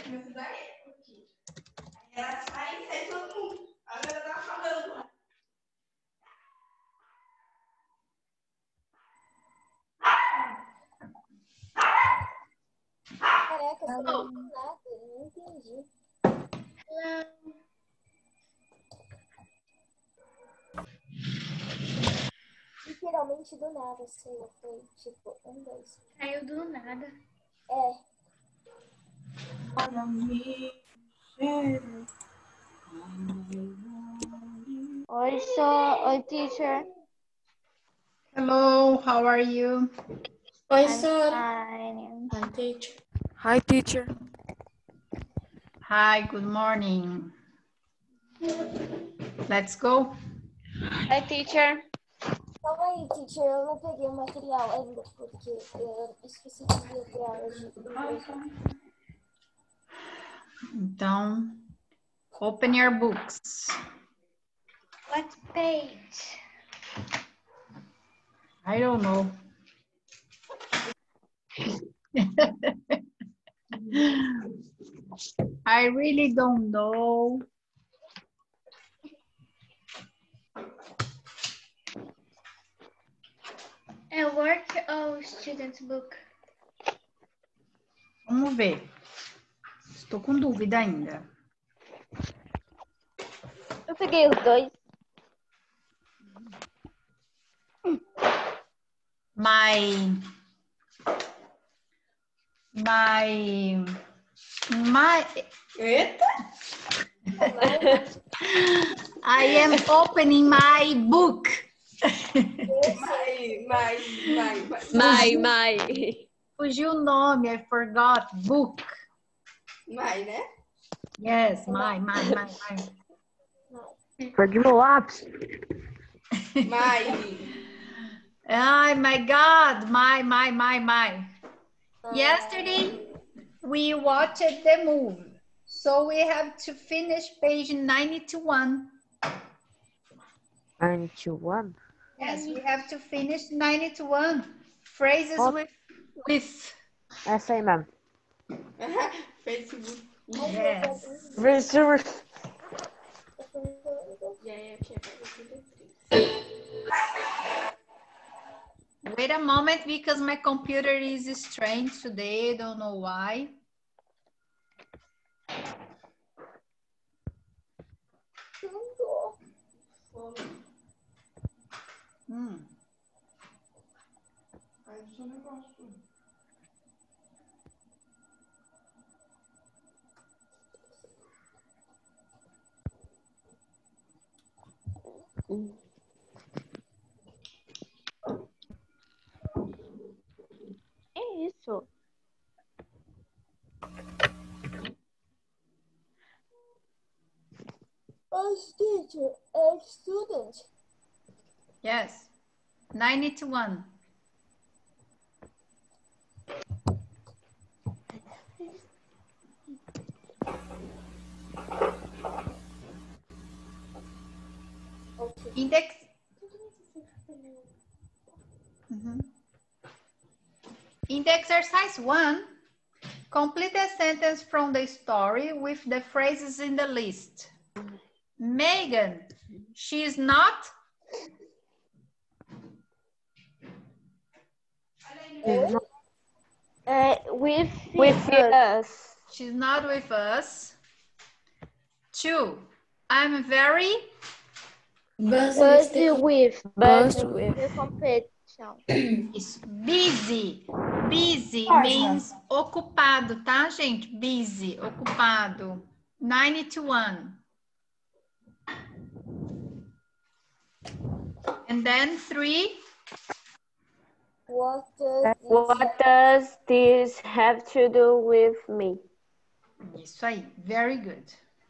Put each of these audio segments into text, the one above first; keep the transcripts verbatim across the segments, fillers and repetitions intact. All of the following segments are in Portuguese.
Ela sai e sai todo mundo. Agora ela tá falando. Caraca, você não falou nada, eu não entendi. Literalmente do nada, assim, foi tipo, um, dois. Saiu do nada. É. Oi, sou. Oi, teacher. Hello, how are you? Oi, I'm Sora. fine. Hi, teacher. Hi, teacher. Hi, good morning. Let's go. Hi, teacher. Calma aí, teacher, eu não peguei o material ainda, porque eu esqueci de vir ter aula de inglês. Então, open your books. What page? I don't know. I really don't know. É work ou student book? Vamos ver. Estou com dúvida ainda. Eu peguei os dois. My, my, my, Eita! I am opening my book. Mai, mai, mai, mai. Mai, mai. Fugiu o nome, I forgot. Book. Mai, né? Yes, my, my, my, my. Perdi meu lápis. Mai. Oh my God, my, my, my, my. Yesterday, we watched the movie. So we have to finish page ninety-one. ninety-one? Yes, we have to finish ninety-one. Phrases What? with, with. Essa aí mesmo. Facebook. Yes. Reserve. E aí, aqui é Wait a moment, because my computer is strange today. I don't know why. Hum. Faz o seu negócio. É isso. Mas, teacher, é student. Yes, ninety-one. Ok. Index. Mhm. In the exercise one, complete a sentence from the story with the phrases in the list. Megan, she is not. Uh, with with us. She's not with us. Two, I'm very. Busy with. Buzz Busy with competition. Isso, busy. Busy Páginas. means ocupado, tá, gente? Busy, ocupado. ninety-one. And then three. What does this What does this have to do with me? Isso aí, very good.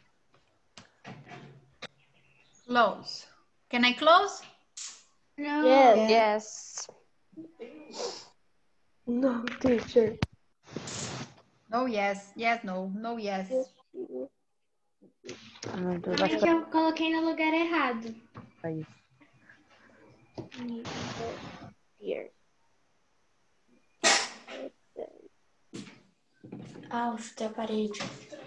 Close. Can I close? No. Yes. Yes. No, teacher. No, yes. Yes, no. No, yes. Meu Deus, Como acho é que que eu coloquei no lugar errado? é isso. Here. Ah, eu chutei a parede.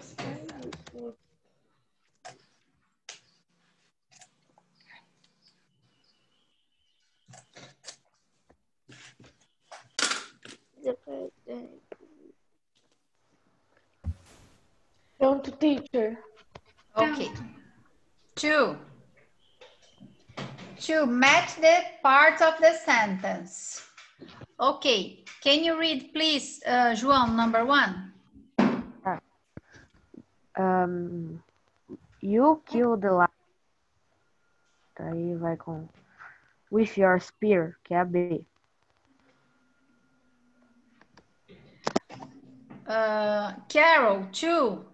Pronto, teacher. Okay. Two. To match the part of the sentence. Okay. Can you read, please, uh, João, number one? Um, you kill the lion. Aí vai com with your spear, que é a B. Uh, Carol, two.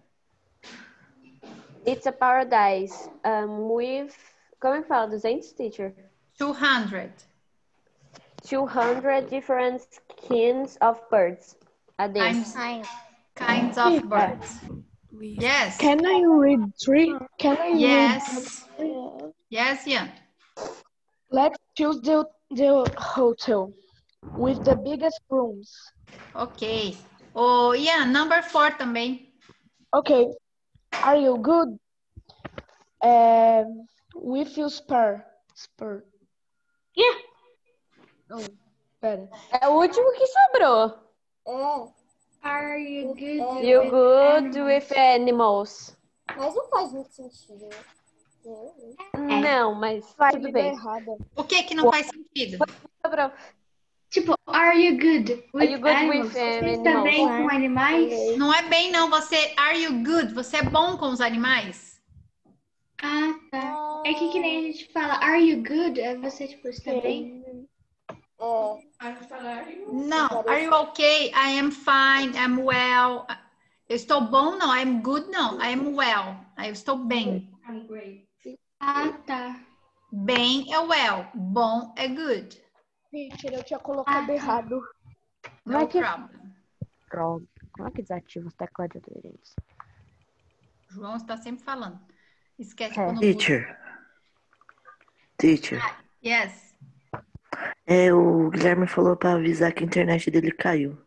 It's a paradise. Um, with... Como é que fala? duzentos, teacher? Two hundred. two hundred different kinds of birds. A D. Kinds, Science. kinds of birds. Yes. Can I read three? Can I Yes. read? Yes, Ian. Let's choose the, the hotel with the biggest rooms. Ok. Oh, Ian, number four também. Okay. Are you good? Um, with your spur. Spur. Yeah. Oh, pera. É o último que sobrou. É, Are you good? You with good animals? with animals? mas não faz muito sentido. né? Não, mas Vai tudo vida bem. errada. O que que não faz sentido? Sobrou. Tipo, are you good with Are you good animals? with, um, Você está animals? bem com animais? Não é bem, não. Você, are you good? Você é bom com os animais? Ah, tá. É que que nem a gente fala, are you good? É você, tipo, está bem? É, Aí falaram, Não. Are you okay? I am fine. I'm well. Eu estou bom? Não. I'm good? Não. I am well. Eu estou bem. I'm great. Ah, tá. Bem é well. Bom é good. Teacher, eu tinha colocado Ah, errado. No Vai que- problem. Pronto. Como é que desativa os teclados de inteligência? João está sempre falando. Esquece É. quando muda. Teacher. Teacher. Yes. É, o Guilherme falou pra avisar que a internet dele caiu.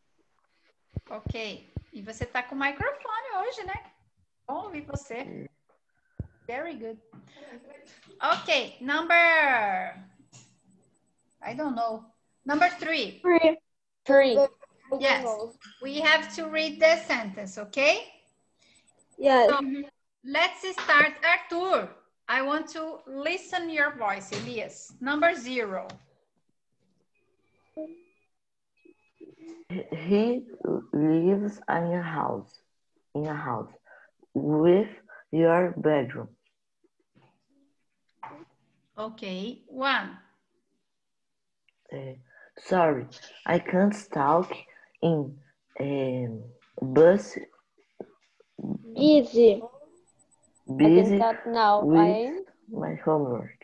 Ok. E você tá com o microfone hoje, né? Bom ouvir você. Very good. Ok. Number... I don't know. Number three. Three. Three. Yes. We have to read the sentence, okay? Yes. So, let's start. Arthur, I want to listen your voice, Elias. Number zero. He lives in your house. In a house. With your bedroom. Okay. One. É, sorry, I can't talk in um, bus Easy. I busy think that now with I... my homework.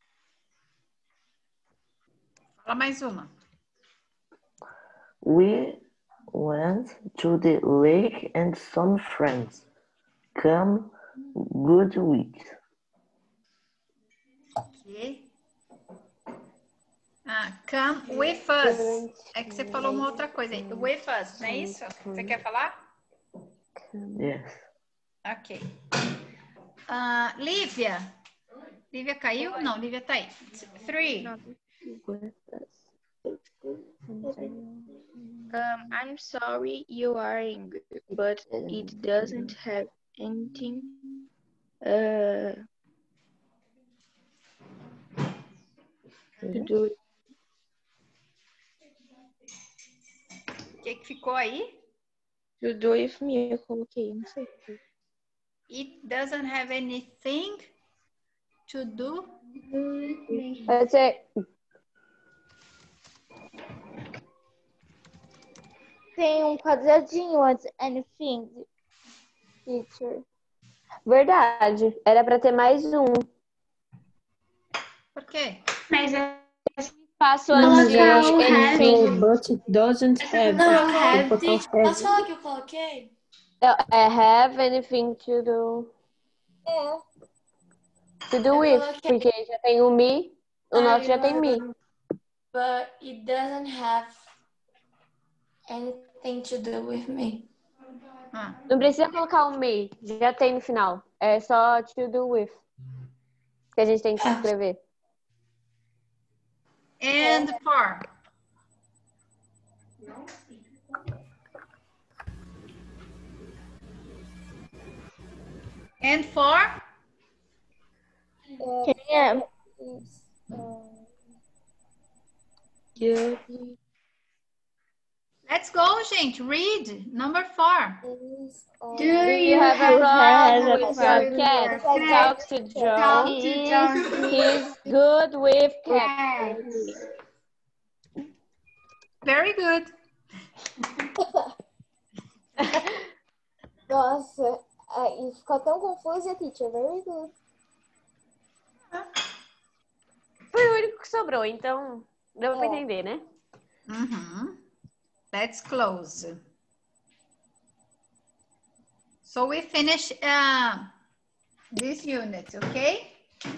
Fala mais uma. We went to the lake and some friends. Come good week. Okay. Ah, come with us. É que você falou uma outra coisa aí. With us, não é isso? Você quer falar? Yes. Ok. Ah, Lívia. Lívia caiu? Não, Lívia tá aí. Three. Um, I'm sorry you are angry, but it doesn't have anything uh, to do. O que que ficou aí? To do with me, eu coloquei, não sei. It doesn't have anything to do. Vai ser... Tem um quadradinho antes, anything, teacher. Verdade. Era pra ter mais um. Por quê? Mas é Passo Não, antes de mas eu anything. But it doesn't have. Não, Tem have. que botar os Posso have. falar que eu coloquei? É, have anything to do. É. To do Eu with. coloquei. Porque já tem o me. O nosso já tem me. But it doesn't have anything to do with me. Ah, Não precisa colocar o me. Já tem no final. É só to do with. Que a gente tem que escrever. and four. And for? É, Quem é? is, uh, Good. Let's go, gente. Read. Number four. is, uh, Do Do you you have a You have problem a with your problem cat? with your Talk cat? to Talk John. to John. He's good with cats. Cats. Very good. Nossa, aí ficou tão confusa, teacher. Very good. Foi o único que sobrou, então deu pra É. entender, né? Mhm. Let's close. So we finish uh, this unit, okay?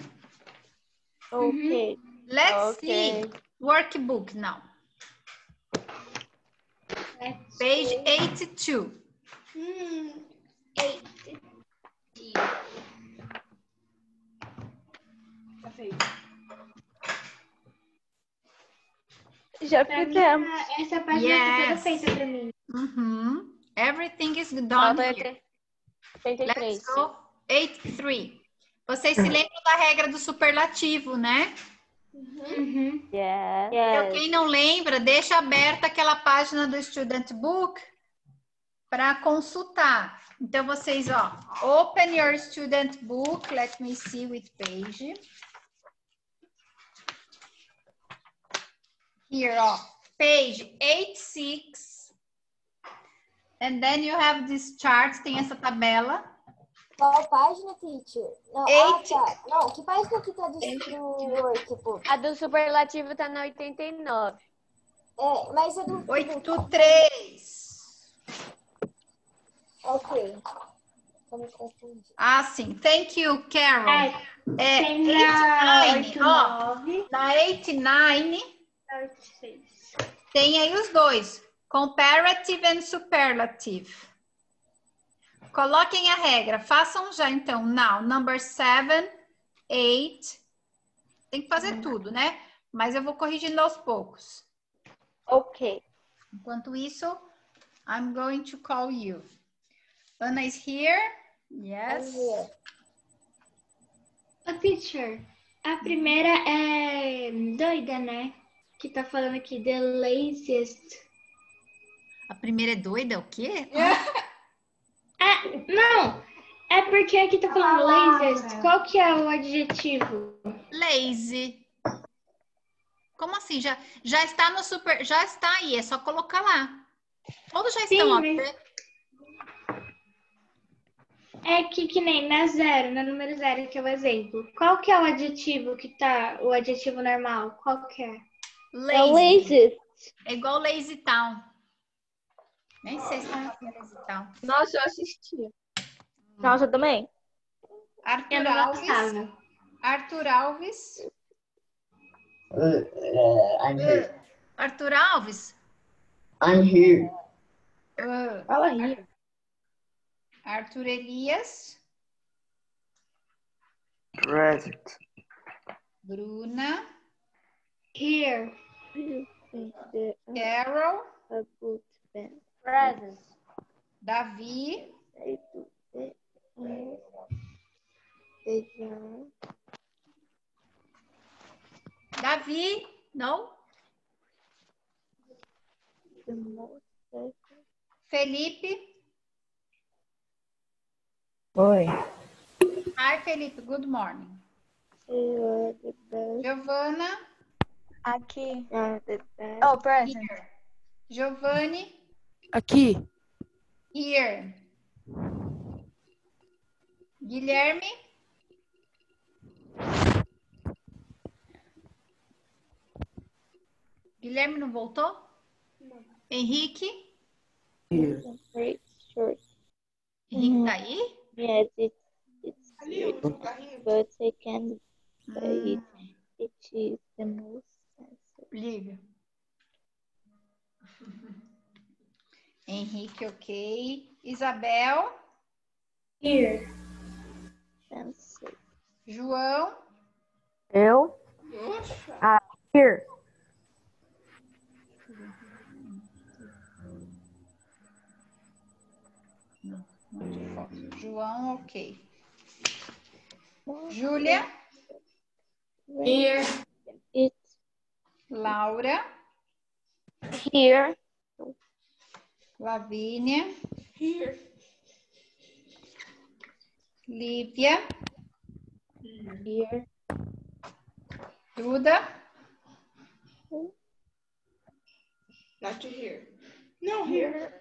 Okay. Let's Okay. see workbook now. Let's Page see. eighty-two. Hmm. Eight. Já Pra mim, fizemos. essa página tá toda Yes. feita pra mim. Mhm. Everything is done Falta here. oitenta e três. Let's go. eighty-three. Vocês se lembram da regra do superlativo, né? Uhum. Yes. Então, Yes. quem não lembra, deixa aberta aquela página do Student Book para consultar. Então, vocês, ó, open your Student Book. Let me see which page. Here, ó, page eighty-six. And then you have this chart, tem essa tabela. Qual página, teacher? Não, Eight. ah, tá. Não, que página que tá do, do workbook? A do superlativo tá na oitenta e nove. É, mas a do... oitenta e três. Ok. Eu me confundi. Ah, sim. Thank you, Carol. É, É, tem na oitenta e nove, oito, ó. nove, Na oitenta e nove oito, seis. tem aí os dois. Comparative and superlative. Coloquem a regra. Façam já, então. Now, number seven, eight. Tem que fazer tudo, né? Mas eu vou corrigindo aos poucos. Okay. Enquanto isso, I'm going to call you. Ana is here? Yes. Here. Ô, teacher, a primeira é doida, né? Que tá falando aqui, the laziest. A primeira é doida, o quê? Ah, não! É porque aqui tá falando laziest. Qual que é o adjetivo? Lazy. Como assim? Já, já está no super... Já está aí, é só colocar lá. Todos já Sim, estão. ó. mas- É que, que nem na zero, na número zero, que é o exemplo. Qual que é o adjetivo que tá, o adjetivo normal? Qual que é? É o lazy. É igual Lazy Town. Nem sei se tá falando Lazy Town. Nossa, eu assisti. Nossa, eu também. Eu Arthur não Alves. gostava. Arthur Alves. Uh, uh, I'm here. Arthur Alves. I'm here. Uh, Fala aí. Arthur Elias. Present. Bruna. Here. The, Carol. a good pen. Present. Davi. Say to the, uh, the young. Davi. Não. The most second. Felipe. Oi. Hi, Felipe. Good morning. You are the best. Giovana. Aqui. You are the best. Oh, present. Here. Giovanni. Aqui. Here. Guilherme. Guilherme não voltou? Não. Henrique. Here. Great short. Henrique tá aí? Yes, it's it's weird, but I can say it. Hum, It is the most sensitive. liga. Henrique, ok. Isabel. Here. sensitive. João. Eu. Ah, here. João, ok. Júlia. Here. It. Laura. Here. Lavínia. Here. Lívia. Here. Duda. Not here. No, here.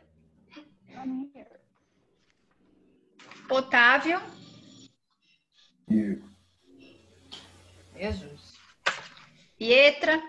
Otávio. Here. Jesus. Pietra.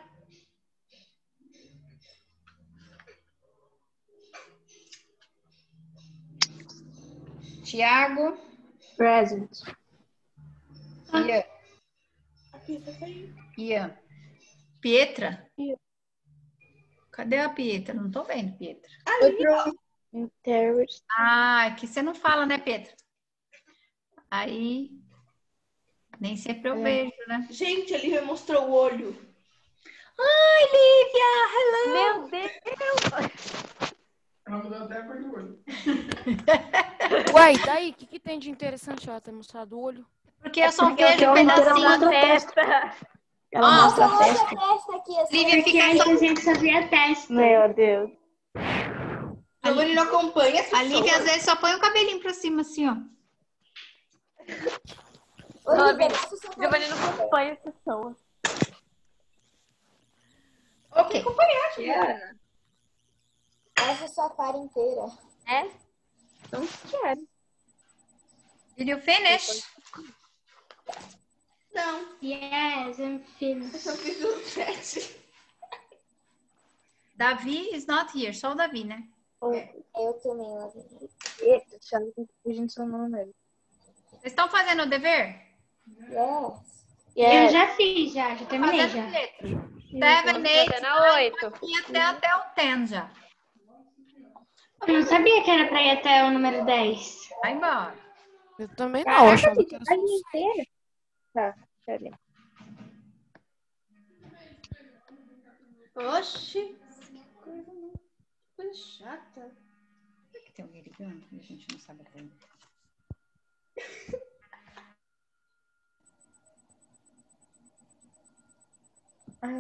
Tiago. Present. Ian. A Pietra tá aí. Ian. Pietra? Ian. Cadê a Pietra? Não tô vendo, Pietra. Interest. Ah, aqui você não fala, né, Pietra? Aí, nem sempre eu É. vejo, né? Gente, ele me mostrou o olho. Ai, Lívia! Hello! Meu Deus! Ela mudou até a cor do olho. Ué, e daí? O que, que tem de interessante ela ter mostrado o olho? Porque eu só Porque eu vejo um tenho pedacinho. uma testa. Ela Ó, mostra a Nossa, testa. a testa aqui. Essa Lívia, Porque fica antes só... a gente só via a testa. Meu Deus. Giovanni não acompanha as A pessoas. Lívia às vezes só põe o cabelinho pra cima, assim, ó. Olivia, mostra o seu Giovanni não acompanha as pessoas. Ok. Tiana. Mostra sua cara inteira. É? Não quero. Did you finish? Não, Yes, I'm eu finished. só fiz o chat. Davi is not here, só o Davi, né? Eu também, Lavínia. Eita, já não tô fugindo seu nome. Vocês estão fazendo o dever? Yes. Eu Yes. já fiz, já, já terminei Fazendo já. letra. Seven, eight, Fazendo a oito. e até, até o ten já. Eu não sabia que era pra ir até o número dez. Vai embora. Eu também não, Caraca, achava Vicky, que era a só página inteira. Tá, peraí. Oxi. Que coisa, que coisa chata. Será que tem alguém ligando? A gente não sabe até. Ah,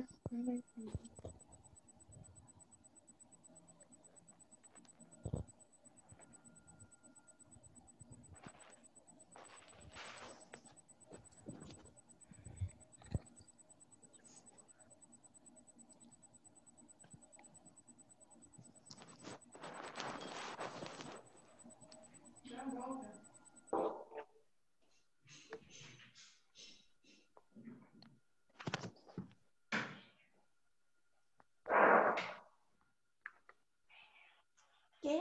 Que?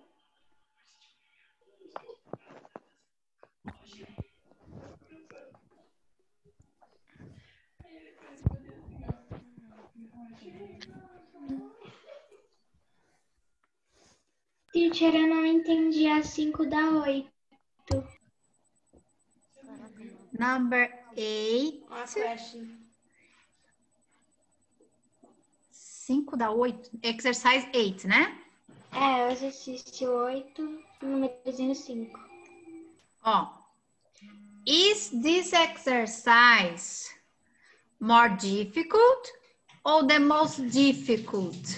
Teacher, eu não entendi a cinco da oito. Number eight. Uma question. cinco da oito. Exercise eight, né? É, o exercício oito, númerozinho cinco. Ó. Is this exercise more difficult or the most difficult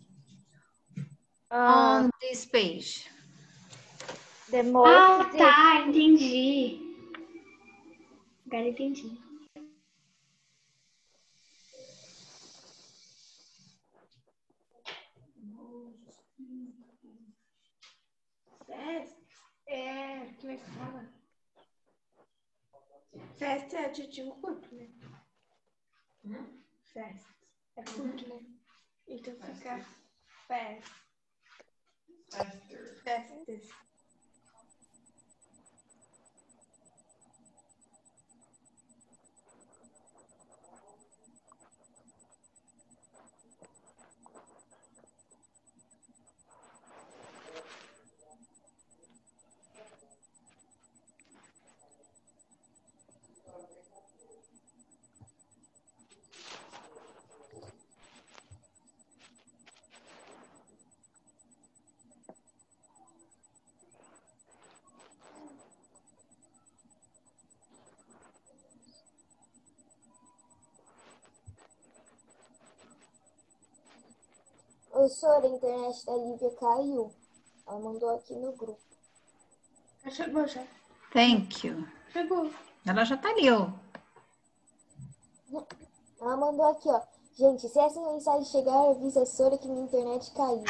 Ah, on this page? The Ah, most tá, entendi. Agora entendi. Fast é... Como é que fala? Fast é adjetivo curto, né? Fast. É curto, né? Então fica fast. Faster. Fastest. Professora, a internet da Lívia caiu. Ela mandou aqui no grupo. Chegou já. Thank you. Chegou. Ela já tá ali, ó. Ela mandou aqui, ó. Gente, se essa mensagem chegar, avisa a Sora que minha internet caiu.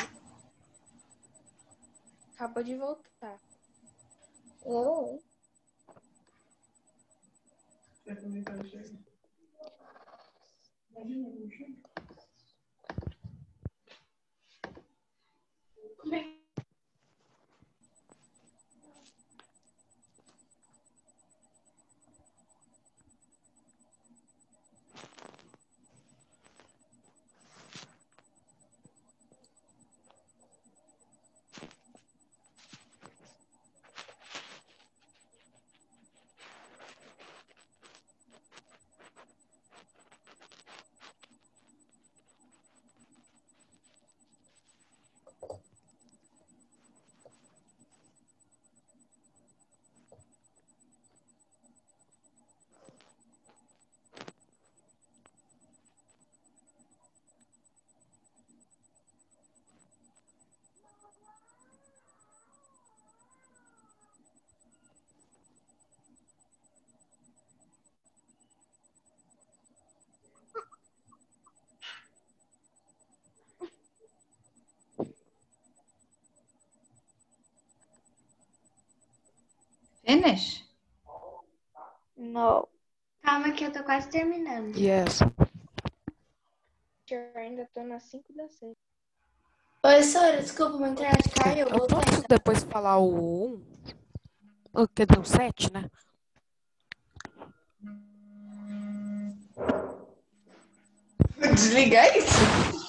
Acabou de voltar. Eu, hein? Finish? No. Calma que eu tô quase terminando. Yes. Eu ainda tô na cinco da seis. Oi, Sora, desculpa, minha internet caiu. Eu posso depois falar o um? Oh, quer dizer, o sete, né? Desligar isso?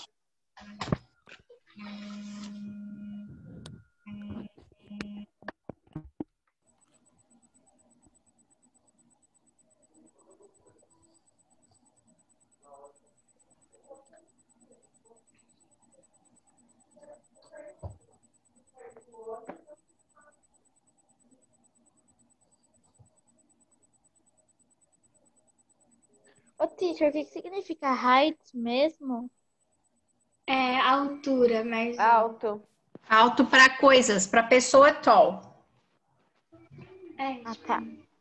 Ô, teacher, o que que significa height mesmo? É altura, mas. Alto. Alto para coisas, para pessoa é tall. É, Ah, tá.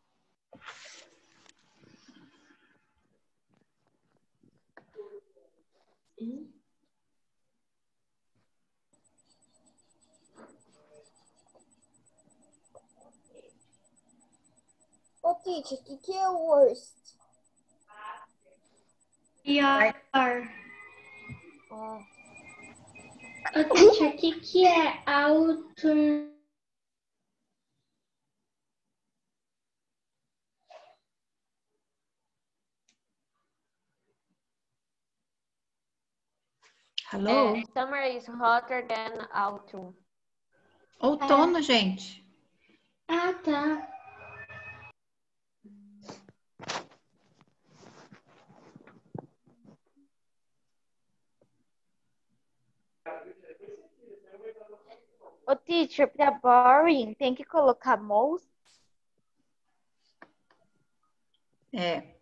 Ô, Titi, o que, que é o worst? pior. Ah, Ô, teacher, o que, que é alto? Hello? É, summer is hotter than autumn. Outono, gente. Ah, tá. Ô, teacher, pra boring tem que colocar most? É.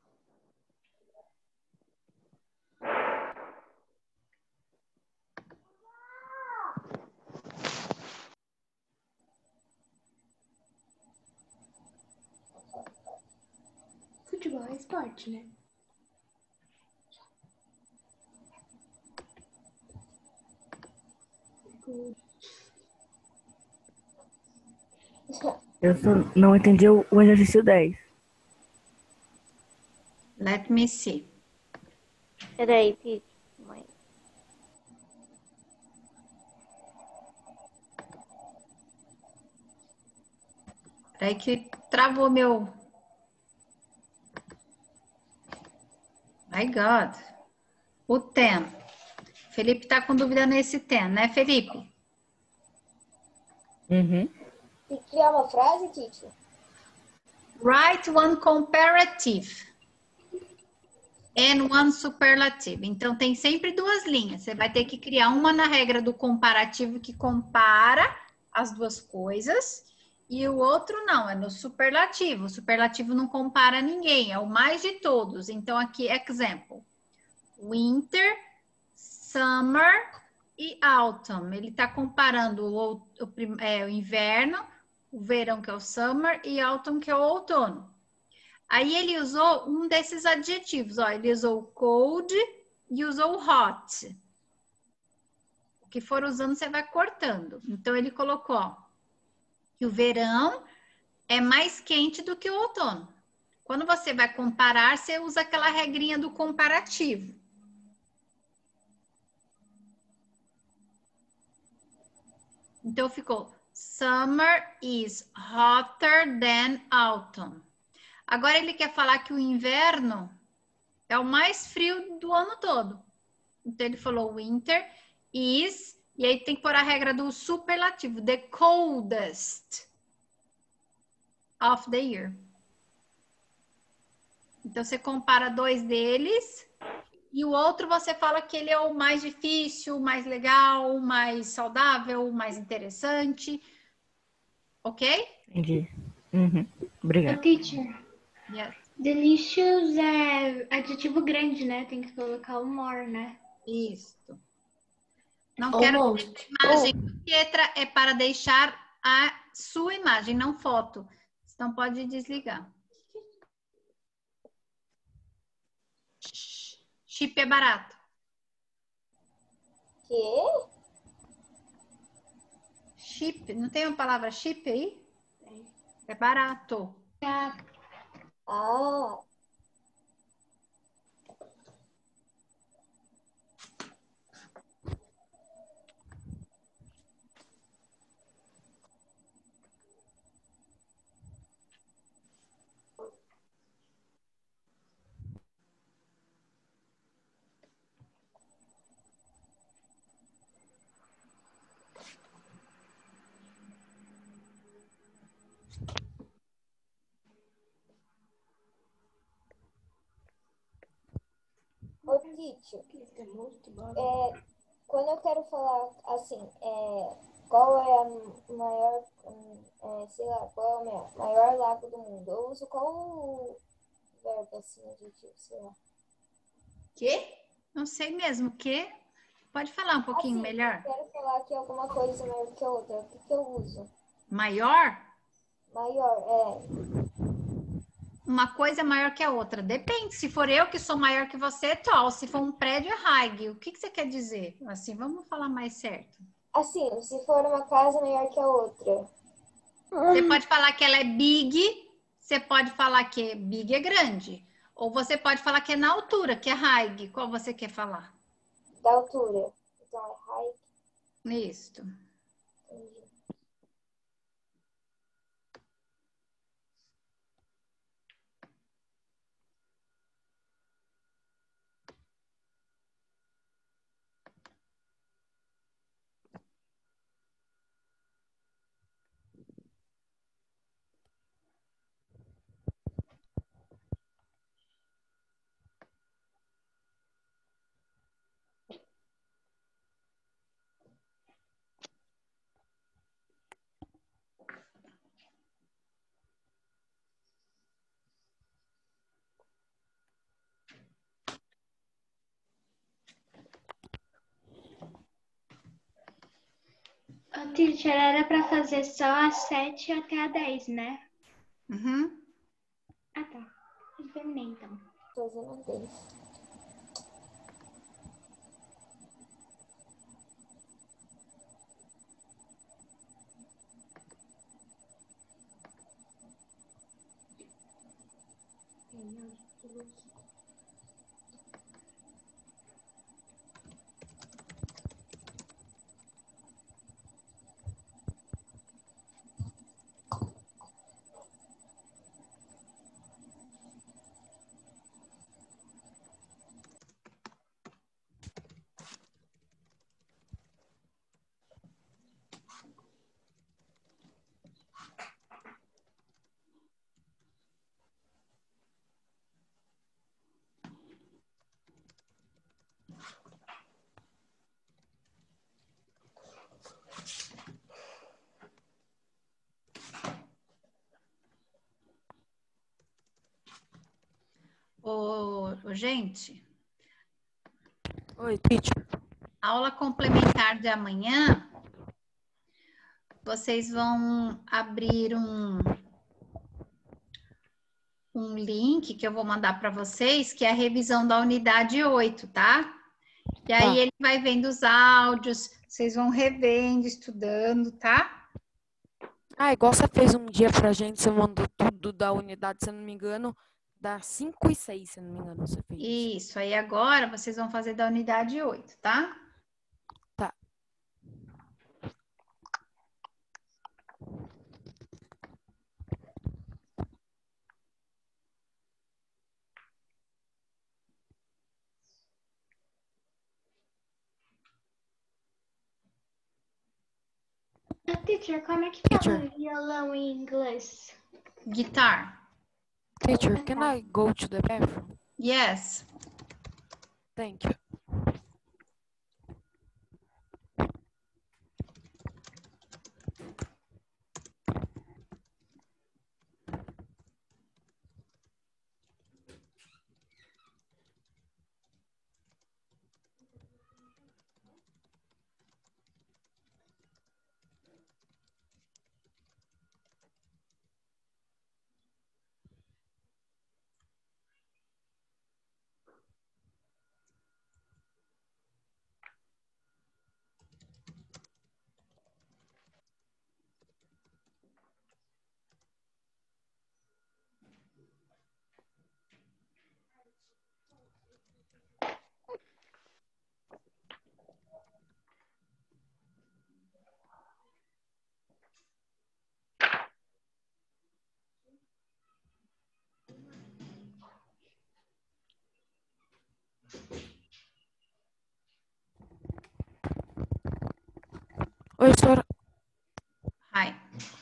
Futebol é esporte, né? Eu só não entendi o, o exercício dez. Let me see. Peraí, teacher. Mãe. Peraí que travou meu... My God. O ten. Felipe tá com dúvida nesse ten, né, Felipe? Uhum. tem que criar uma frase, Titi? Write one comparative and one superlative. Então, tem sempre duas linhas. Você vai ter que criar uma na regra do comparativo que compara as duas coisas e o outro não, é no superlativo. O superlativo não compara ninguém, é o mais de todos. Então, aqui, example. Winter, summer e autumn. Ele está comparando o, o, é, o inverno, o verão, que é o summer, e autumn, que é o outono. Aí ele usou um desses adjetivos. Ó, ele usou cold e usou hot. O que for usando, você vai cortando. Então, ele colocou ó, que o verão é mais quente do que o outono. Quando você vai comparar, você usa aquela regrinha do comparativo. Então, ficou summer is hotter than autumn. Agora, ele quer falar que o inverno é o mais frio do ano todo. Então, ele falou winter is, e aí tem que pôr a regra do superlativo, the coldest of the year. Então, você compara dois deles e o outro você fala que ele é o mais difícil, o mais legal, o mais saudável, o mais interessante. Ok? Entendi. Uhum. Ô, Obrigado. teacher, Yes. delicious é adjetivo grande, né? Tem que colocar o more, né? Isso. Não quero que a imagem letra é para deixar a sua imagem, não foto. Então, pode desligar. Chip é barato. Quê? Chip, não tem uma palavra chip aí? É barato. Ah, Ah, ô teacher, é, quando eu quero falar assim, é, qual é a maior, hum, é, sei lá, qual é o maior, maior lago do mundo? Eu uso qual verbo assim, adjetivo, sei lá. Quê? Não sei mesmo. Que? Pode falar um pouquinho Assim, melhor? eu quero falar que alguma coisa é maior que a outra. O que, que eu uso? Maior? Maior, é. Uma coisa é maior que a outra. Depende. Se for eu que sou maior que você, é tall. Se for um prédio, é high. O que, que você quer dizer? Assim, vamos falar mais certo. Assim, se for uma casa maior que a outra. Você pode falar que ela é big. Você pode falar que big é grande. Ou você pode falar que é na altura, que é high. Qual você quer falar? Da altura. Então é high. Isso. Entendi. ô, teacher, era pra fazer só a sete até a dez, né? Uhum. Ah, tá. Eu terminei, então. Fazendo um dez. Ô, ô, gente, Oi, teacher. aula complementar de amanhã, vocês vão abrir um, um link que eu vou mandar para vocês, que é a revisão da unidade oito, tá? E aí Tá. ele vai vendo os áudios, vocês vão revendo, estudando, tá? Ah, igual você fez um dia pra gente, você mandou tudo da unidade, se eu não me engano, das cinco e seis, se eu não me engano, você fez. Isso, aí agora vocês vão fazer da unidade oito, tá? Tá. Teacher, como é que fala Teacher. violão em inglês? Guitar. Teacher, can I go to the bathroom? Yes. Thank you. Oi, senhora. Hi.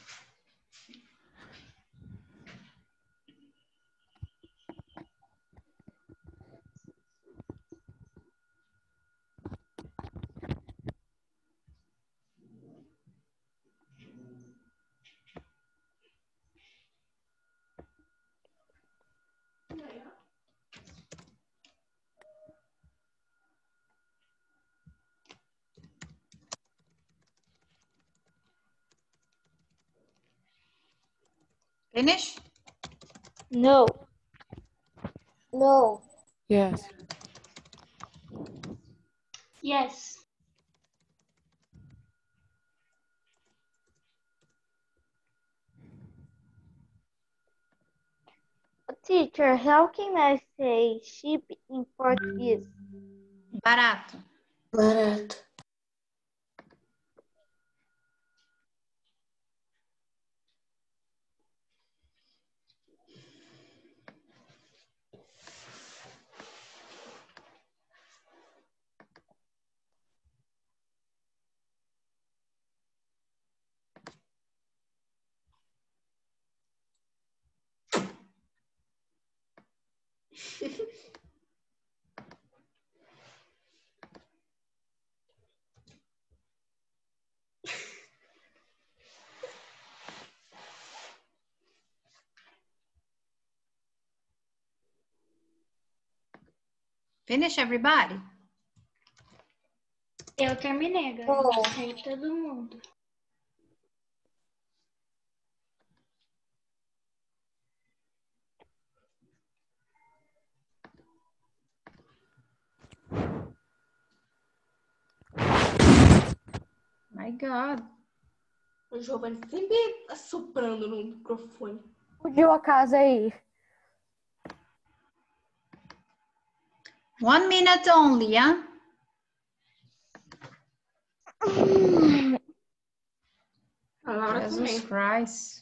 Finish? No. No. Yes. Yes. Teacher, how can I say sheep in Portuguese? Barato. Barato. Finish, everybody? Eu terminei, No. agora. Sei todo mundo. My God. O Giovanni sempre assoprando no microfone. Fugiu a casa aí. One minute only, yeah? A Laura Jesus também. Christ.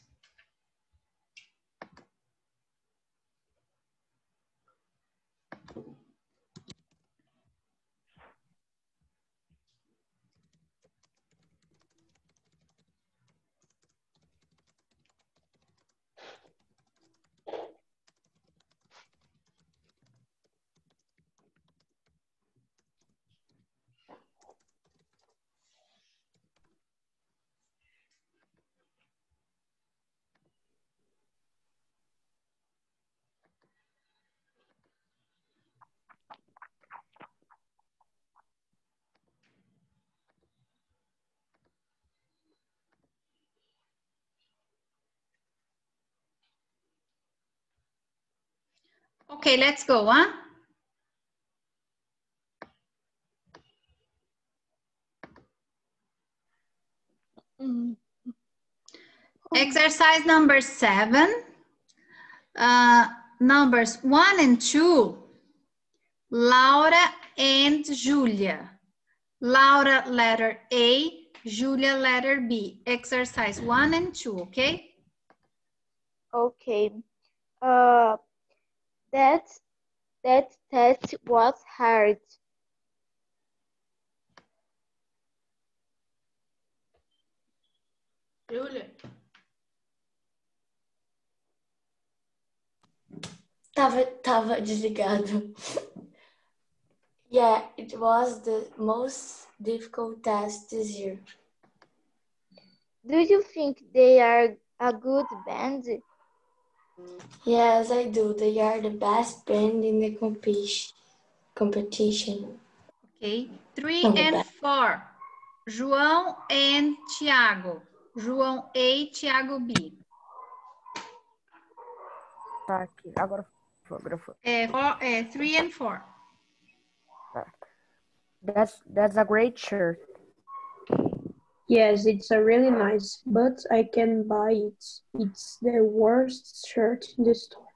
Okay, let's go, huh? Mm. Exercise number seven. Uh, numbers one and two. Laura and Julia. Laura, letter A. Julia, letter B. Exercise one and two, okay? Okay. Uh, that that test was hard. Júlia? Tava, tava desligado. Yeah, it was the most difficult test this year. Do you think they are a good band? Yes, I do. They are the best band in the competition. Competition. Okay. Three Oh, and bad. four. João and Tiago. João A, Tiago B. Tá aqui. Agora foi, agora foi. É, four, é, three and four. Tá. That's that's a great shirt. Yes, it's a really nice, but I can buy it. It's the worst shirt in the store.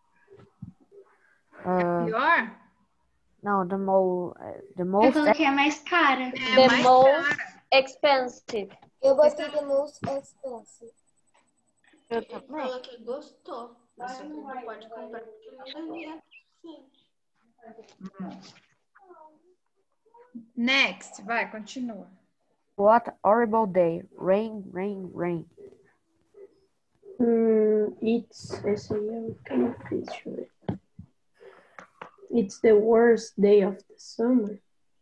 Uh, Pior? não, the mo the Eu most coloquei a mais cara. É The mais most cara. expensive. Eu botei the most expensive. Eu Eu também. coloquei gostou. Mas você não pode comprar porque não é sim. Next, vai, continua. What a horrible day. Rain, rain, rain. Mm, it's esse aí é o que eu fiz, deixa eu ver. It's the worst day of the summer.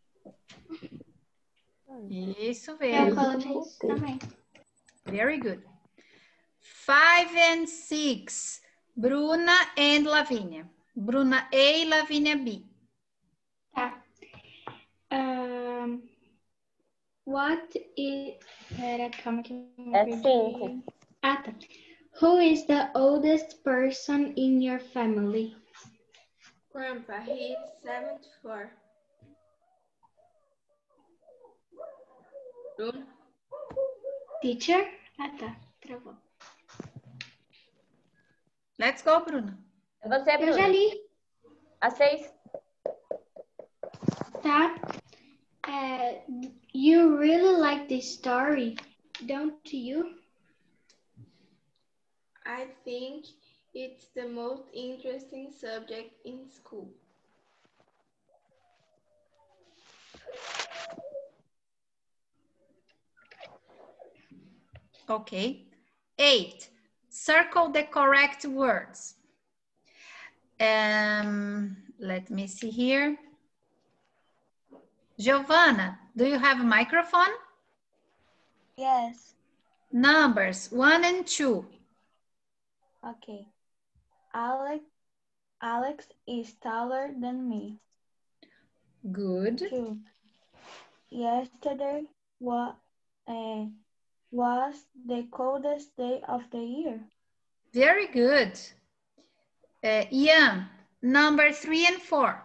Isso Eu mesmo. coloquei isso também. Very good. Five and six. Bruna and Lavínia. Bruna A, Lavínia B. Tá. Um, what is... Pera, calma que eu me É perdi. cinco. Ah, tá. Who is the oldest person in your family? Grandpa, he is seventy-four. Bruno? Teacher? Ah, tá. Travou. Let's go, Bruna. É você, Eu já Bruna. li, A seis. tá? É, you really like this story, don't you? I think it's the most interesting subject in school. Okay. Eight. Circle the correct words. Um, let me see here. Giovanna, do you have a microphone? Yes. Numbers one and two. Okay. Alex, Alex is taller than me. Good. Two. Yesterday was, uh, was the coldest day of the year. Very good. Uh, Ian, number three and four.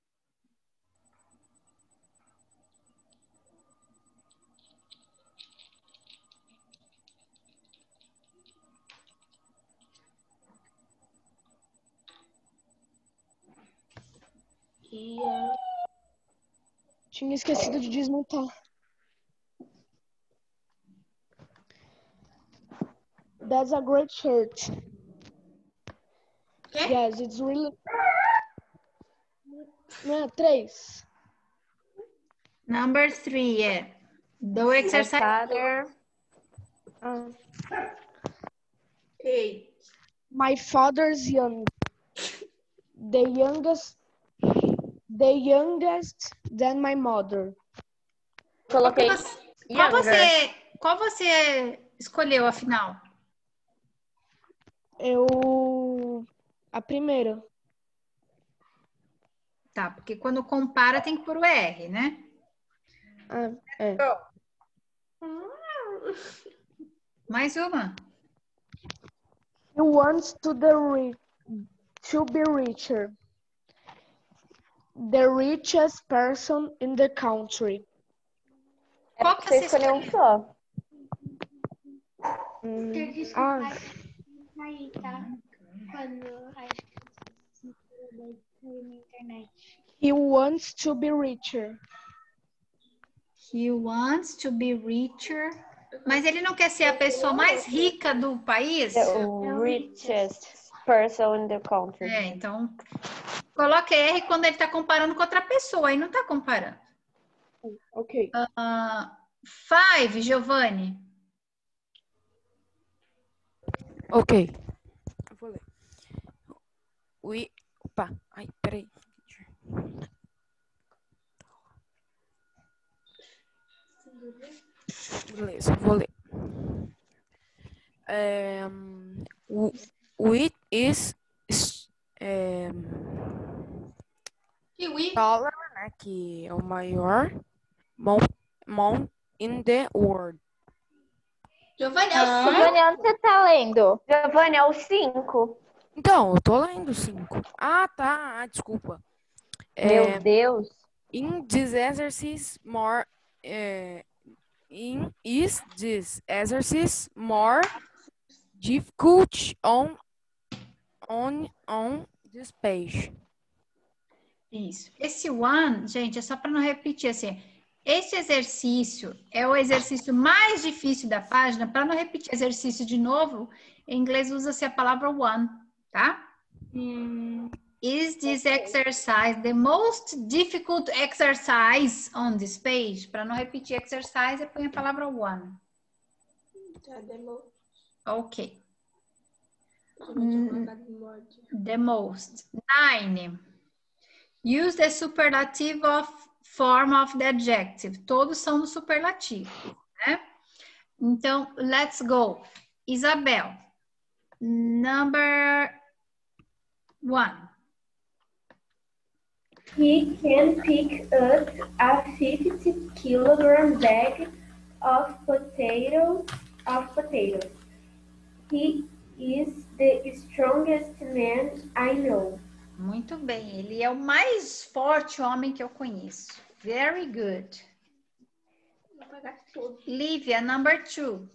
Ian. Tinha esquecido de desmontar. That's a great shirt. Okay? Yes, it's really... Não, três. Number three, yeah. Do exercise. Father. Ah, Eight. My father's young. The youngest... The youngest than my mother. Coloquei Qual você, qual younger. você, qual você escolheu, afinal? Eu... A primeira. Tá, porque quando compara tem que pôr o R, né? Ah, é. Mais uma. He wants to the rich, to be richer. the richest person in the country. É Qual porque que você você escolheu um escolheu? só. Hum, Desculpa, ah. aí, tá? Quando acho que saiu na internet. He wants to be richer. He wants to be richer. Mas ele não quer ser a pessoa mais rica do país? The richest person in the country. É, então coloque R quando ele está comparando com outra pessoa, aí não está comparando. Ok. Uh, five, Giovanni. Ok. Eu vou ler. We... Opa. Ai, peraí. Beleza, vou ler. Um, wheat is um, Kiwi. taller, né, que é o maior mount, mount in the world. Giovanni, é o Ah. cinco. Giovanni, onde você tá lendo? Giovanni, é o cinco. Então, eu tô lendo cinco. Ah, tá. Ah, desculpa. Meu É, Deus. In this exercise more... É, in is this exercise more difficult on on on this page? Isso. Esse one, gente, é só para não repetir assim. Esse exercício é o exercício mais difícil da página. Para não repetir exercício de novo, em inglês usa-se a palavra one, tá? Hum. Is this exercise the most difficult exercise on this page? Para não repetir exercise, eu ponho a palavra one. Ok. The most. Nine. Use the superlative of form of the adjective. Todos são no superlativo, né? Então, let's go. Isabel. Number one. He can pick up a fifty kilogram bag of potatoes. Of potatoes. He is the strongest man I know. Muito bem, ele é o mais forte homem que eu conheço. Very good. Vou pagar tudo. Lívia, number two.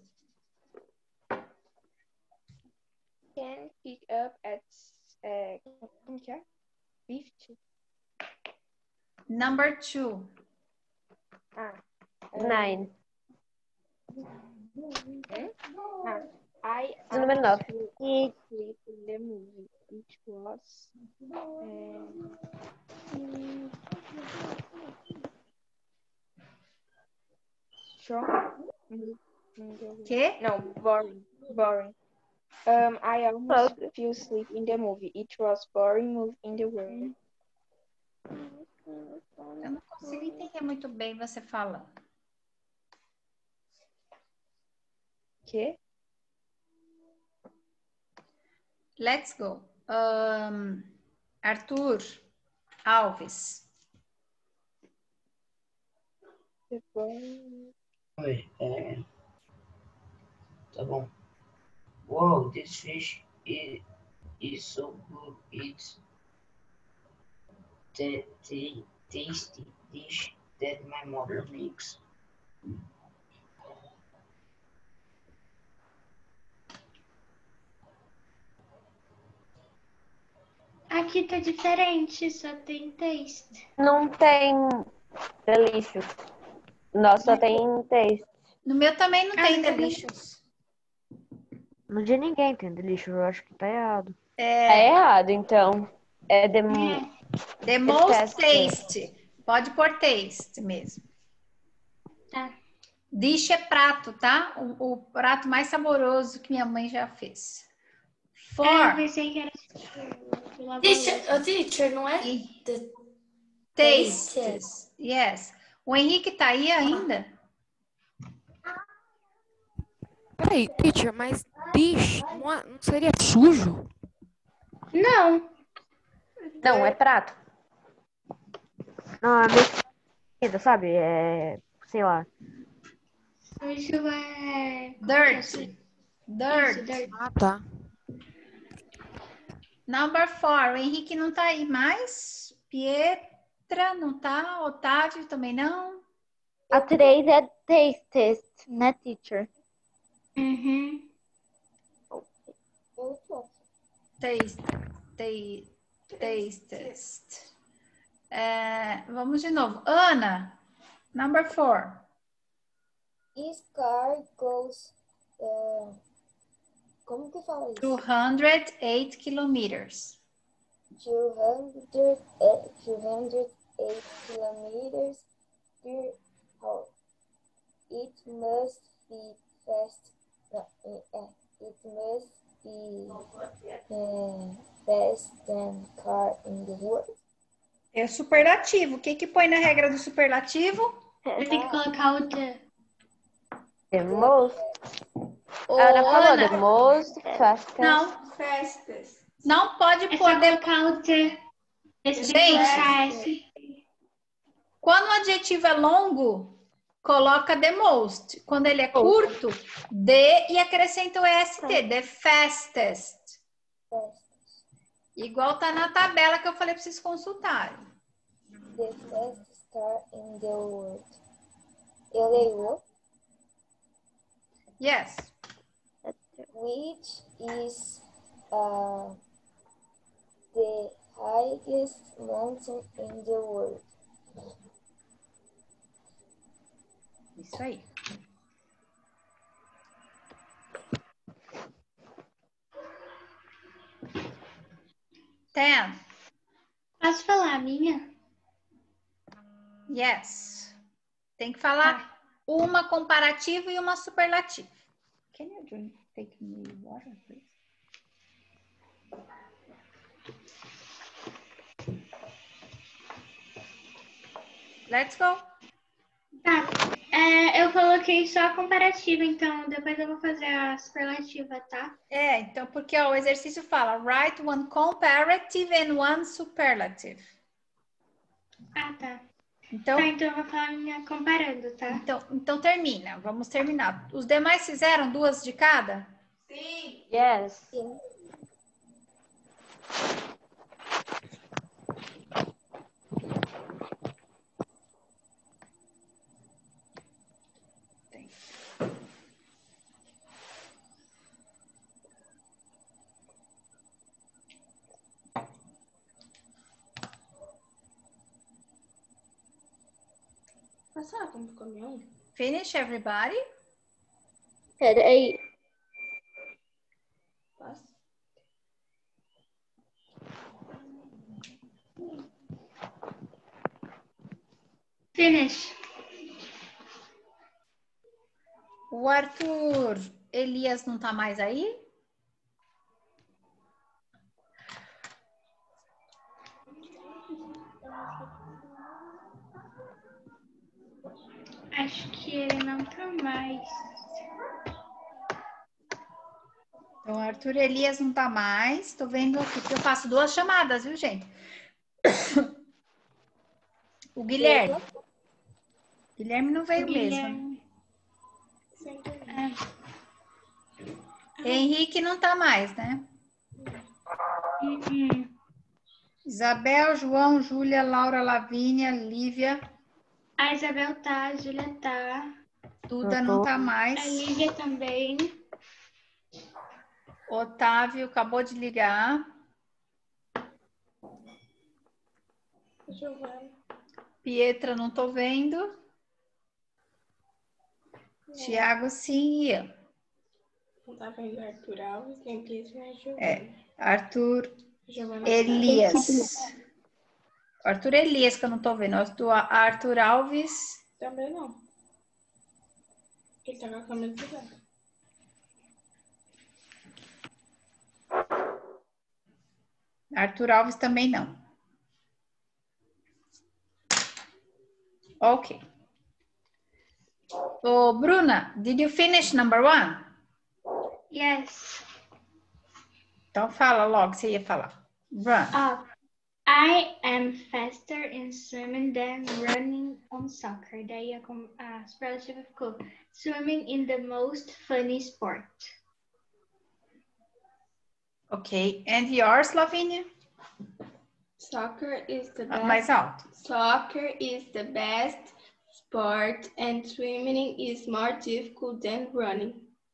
Can pick up at uh, como que é? fifty. Number two. Ah, Nine. Hmm? Ah, I Número nove. actually sleep in the movie. It was um, strong. Que? No, boring. Boring. Um, I almost fell asleep in the movie. It was boring movie in the world. Eu não consigo entender muito bem você falando. Que? Let's go. Um, Arthur Alves. Oi, é... Tá bom. Wow, this fish is, is so good. It's the, the tasty dish that my mother makes. Aqui tá diferente, só tem taste. Não tem delicious. Nós só tem taste. No meu também não Ah, tem no meu delicious. No de ninguém tem delícia, eu acho que tá errado. É, Tá errado, então. É the, the most tasty. tasty. Pode pôr taste mesmo. Tá. Dish é prato, tá? O, o prato mais saboroso que minha mãe já fez. For. É, eu pensei que era Teacher, oh, teacher, não é? The Tastes. Yes. O Henrique tá aí ainda? Peraí, teacher, mas dish não, é- não seria sujo? Não. Não, é prato. Não, é meio comida, sabe? É, sei lá. Sujo é... Dirt. Dirt. Isso, dirt. Ah, tá. Number four. O Henrique não tá aí mais. Pietro. Pietra não tá, Otávio também não. A três é tastest, né, teacher? Uhum. Eu tô. Taste, ta- tastest. É, vamos de novo. Ana, number four. His car goes. é, como que fala isso? two hundred eight kilometers. two hundred, eh, two hundred eight kilometers per hour. It must be fast. No, eh, eh, it must be eh, fast than car in the world. É o superlativo. O que que põe na regra do superlativo? Eu tenho que colocar o the. The most. Ô, A Ana falou Ana. the most fastest. Não, Festas. não pode É pôr só the... colocar o the. Esse tem que colocar esse. Quando o adjetivo é longo, coloca the most. Quando ele é curto, the e acrescenta o est, the fastest. Igual tá na tabela que eu falei para vocês consultarem. The fastest car in the world. Eu leio. Yes. Which is uh, the highest mountain in the world? Isso aí. Ten. Posso falar a minha? Yes. Tem que falar uma comparativa e uma superlativa. Can you drink, take me water, please? Let's go. Tá. É, eu coloquei só a comparativa, então depois eu vou fazer a superlativa, tá? É, então, porque ó, o exercício fala write one comparative and one superlative. Ah, tá. Então, Tá, então eu vou falar a minha comparando, tá? então, então termina. Vamos terminar. Os demais fizeram duas de cada? Sim. Yes. Sim. Passar como do caminhão? Finish everybody? Peraí. Passa. Finish. O Arthur Elias não tá mais aí? Acho que ele não tá mais. Então, o Arthur Elias não tá mais. Tô vendo aqui que eu faço duas chamadas, viu, gente? O Guilherme. Guilherme não veio mesmo. É. Henrique não tá mais, né? Uhum. Isabel, João, Júlia, Laura, Lavínia, Lívia. A Isabel tá, a Júlia tá. Duda não tá A mais. Lívia também. Otávio acabou de ligar. Giovana. Pietra não tô vendo. Tiago sim e eu. Não tá vendo Arthur Alves, quem quis mais Giovana. É, Arthur Giovana Elias. Arthur Elias que eu não tô vendo. Arthur Alves. Também não. Ele tá com a câmera desligada. Arthur Alves também não. Ok. Oh, Bruna, did you finish number one? Yes. Então fala logo, você ia falar. Run. Oh, I am faster in swimming than running on soccer. Daí a, com- a superlativa ficou swimming in the most funny sport. Ok. And yours, Lavínia? Soccer is the best. Mais alto. Soccer is the best sport and swimming is more difficult than running.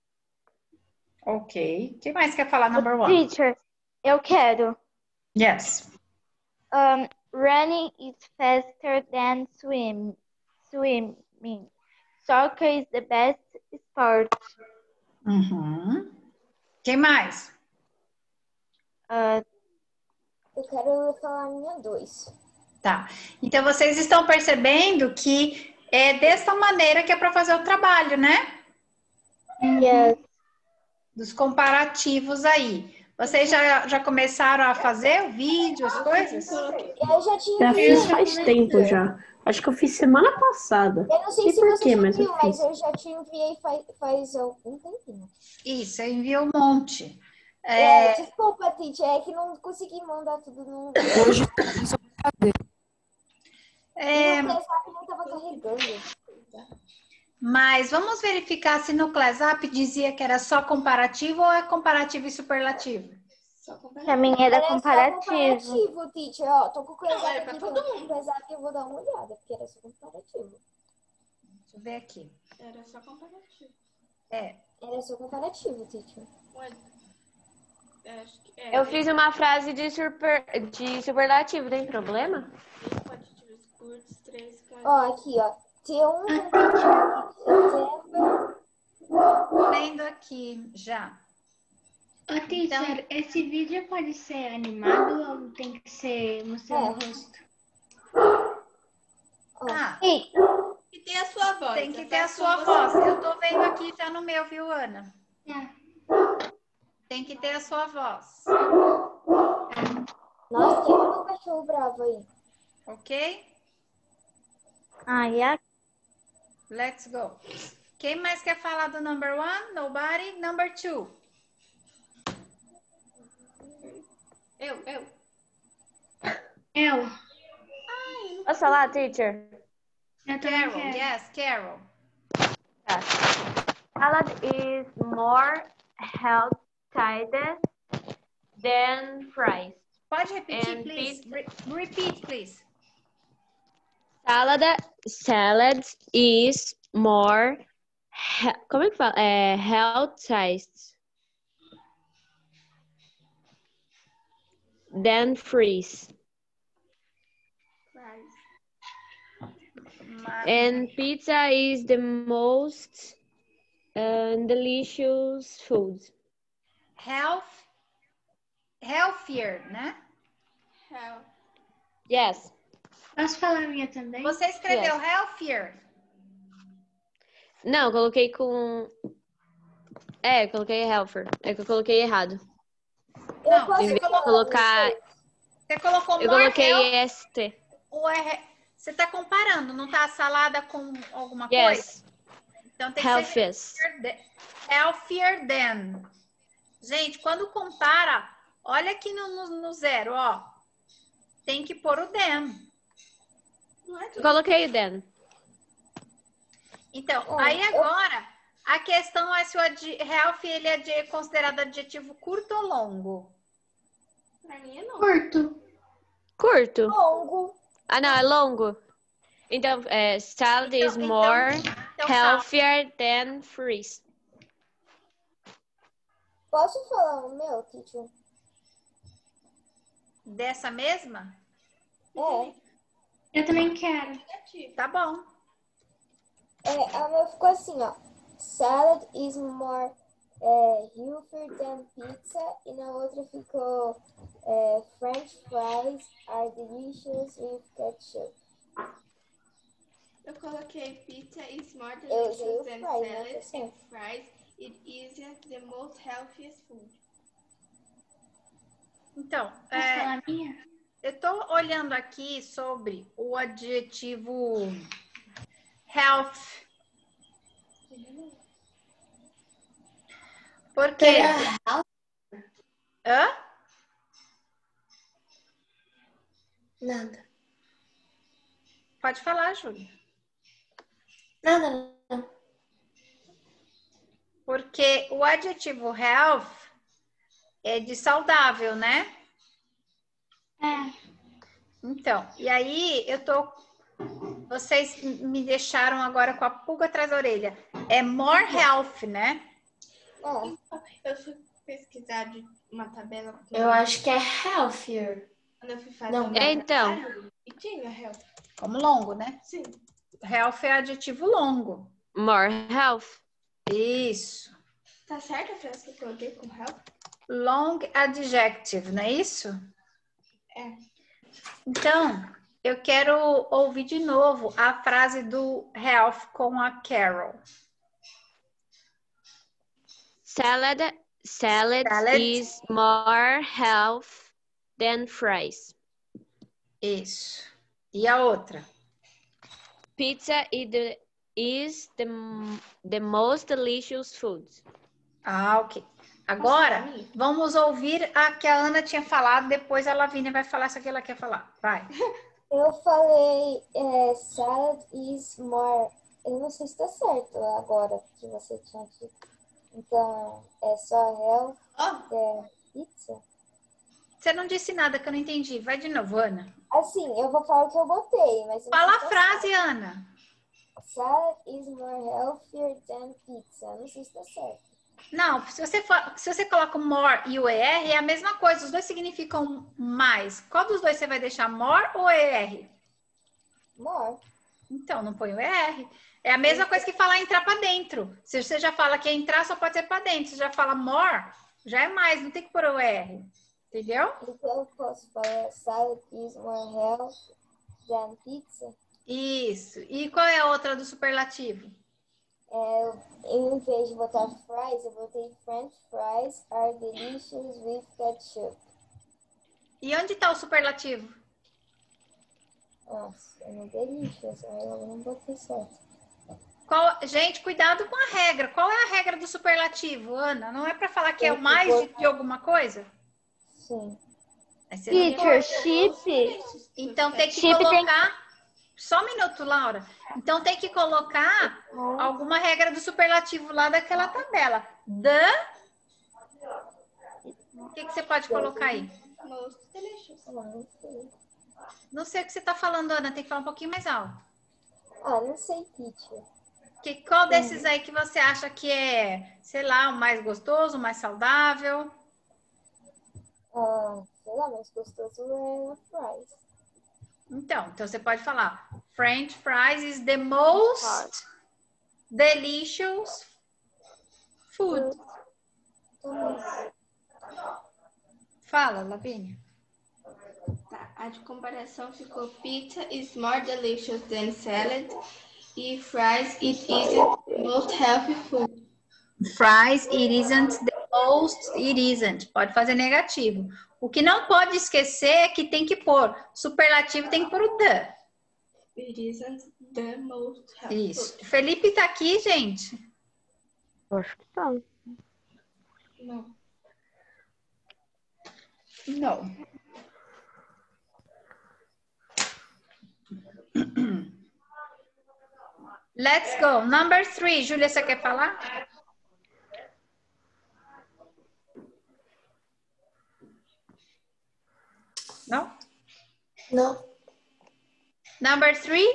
Ok. Quem mais quer falar number one? Teacher, eu quero. Yes. Um, running is faster than swim, swimming. Soccer is the best sport. Uhum. Quem mais? Uh, eu quero falar a minha dois. Tá. Então, vocês estão percebendo que é dessa maneira que é para fazer o trabalho, né? Yes. Dos comparativos aí. Vocês já, já começaram a fazer o vídeo, as coisas? Eu já tinha Já visto. fiz faz tempo já. Acho que eu fiz semana passada. Eu não sei E se por você quê, já mas eu viu, mas fiz. eu já te enviei faz, faz algum tempinho. Isso, eu enviei um monte. É, É, desculpa, Titi, é que não consegui mandar tudo no. Hoje isso cadê? é, E no WhatsApp não estava carregando. mas vamos verificar se no ClassUp dizia que era só comparativo ou é comparativo e superlativo. Só comparativo. Pra mim era Era só comparativo. comparativo, Teacher. Ó, tô com o Não, WhatsApp era pra aqui, todo tô com o WhatsApp, eu vou dar uma olhada, porque era só comparativo. Deixa eu ver aqui. Era só comparativo. É, Era só comparativo, Teacher. Ué, acho que é. Eu fiz uma frase de, super, de superlativo, tem problema? Quantitativos curtos, três, quatro. Ó, aqui, ó. T um, setembro. vendo aqui já. Ô, teacher, esse vídeo pode ser animado ou tem que ser mostrando É. o rosto? Ah, Ei, E tem a sua voz. tem que eu ter a faço sua você. voz. Eu tô vendo aqui já no meu, viu, Ana? É. Tem que ter a sua voz. Nossa, quem é o cachorro bravo aí? Ok? ai, a- Let's go. Quem mais quer falar do number one? Nobody? Number two. Eu, eu. Eu. Posso falar, teacher? Eu também Carol, quero. yes, Carol. Tá. Salad is more healthy than fries. Pode repetir, And please. Re- repeat, please. Salad, salad is more, he- como é que fala? É, healthy than fries. And pizza is the most uh, delicious food. Health, healthier, né? Hell. Yes. Posso falar a minha também? Você escreveu Yes. healthier. Não, eu coloquei com... É, eu coloquei healthier. É que eu coloquei errado. Eu Não, posso Em vez de falar, colocar... Você colocou Eu more coloquei health. S T. Ou é, você tá comparando, não tá a salada com alguma coisa? Yes. Então tem que ser Healthiest. healthier than- healthier than. Gente, quando compara, olha aqui no, no, no zero, ó. Tem que pôr o than. Não é Eu coloquei o then. Então, Oh, aí eu- agora, a questão é se o adi- health ele é de- considerado adjetivo curto ou longo. Pra mim é não. Curto. Curto. longo. Ah, não, é longo. Então, é, salad Então- is então- more então, salad. healthier than fries. Posso falar o meu, Teacher? Dessa mesma? É. Eu também quero. Tá bom. É, a minha ficou assim, ó. Salad is more é, healthier than pizza. E na outra ficou é, French fries are delicious with ketchup. Eu coloquei pizza is more Eu usei o delicious than fries, né? salad Tá and certo. fries. It is the most healthiest food. Então, Posso é, falar a minha? eu tô olhando aqui sobre o adjetivo health. Porque... Hã? Nada. Pode falar, Júlia. Nada, não. Porque o adjetivo health é de saudável, né? É. Então, e aí eu tô... Vocês me deixaram agora com a pulga atrás da orelha. É more health, né? Eu fui pesquisar de uma tabela. Com... Eu acho que é healthier. Quando eu fui fazer Não, um é então. trabalho, e tinha health. Como longo, né? Sim. Health é adjetivo longo. More health. Isso. Tá certo a frase que eu coloquei com health? Long adjective, não é isso? É. Então, eu quero ouvir de novo a frase do health com a Carol. Salad, salad, Salad. is more health than fries. Isso. E a outra? Pizza is the, is the, the most delicious food. Ah, ok. Agora, vamos ouvir a que a Ana tinha falado, depois a Lavínia vai falar isso que ela quer falar. Vai. Eu falei é, salad is more. Eu não sei se tá certo agora que você tinha dito. Então, é só health, oh. é pizza? Você não disse nada que eu não entendi. Vai de novo, Ana. Assim, eu vou falar o que eu botei, mas... Fala a frase, certo. Ana. Salad is more healthier than pizza. Não sei se tá certo. Não, se você, for, se você coloca o more e o er, é a mesma coisa. Os dois significam mais. Qual dos dois você vai deixar, more ou er? More. Então, não põe o er. É a mesma coisa que falar entrar para dentro. Se você já fala que é entrar, só pode ser para dentro. Se já fala more, já é mais. Não tem que pôr o er. Entendeu? Então, eu posso falar salad is more healthy than pizza? Isso. E qual é a outra do superlativo? É, em vez de botar fries, eu botei French fries are delicious with ketchup. E onde está o superlativo? Nossa, é uma delicious. Eu não botei certo. Qual... Gente, cuidado com a regra. Qual é a regra do superlativo, Ana? Não é para falar que é o mais de, de alguma coisa? Sim. Teacher, chip. Então tem que chip colocar... Tem... Só um minuto, Laura. Então tem que colocar alguma regra do superlativo lá daquela tabela. The... O que, que você pode colocar aí? Most delicious. Não sei o que você está falando, Ana. Tem que falar um pouquinho mais alto. Ah, não sei, teacher. Que, qual desses aí que você acha que é, sei lá, o mais gostoso, o mais saudável? Ah, sei lá, mais gostoso é o fries. Então, então você pode falar French fries is the most delicious food. Fala, Lavínia. Tá, a de comparação ficou pizza is more delicious than salad e fries it isn't the most healthy food. Fries it isn't the most, it isn't. Pode fazer negativo. O que não pode esquecer é que tem que pôr superlativo, tem que pôr o the. It isn't the most healthy Isso. food. Felipe tá aqui, gente? Eu acho que tá. Não. Não. Let's go. Number three. Júlia, você quer falar? Não? Não. Number three.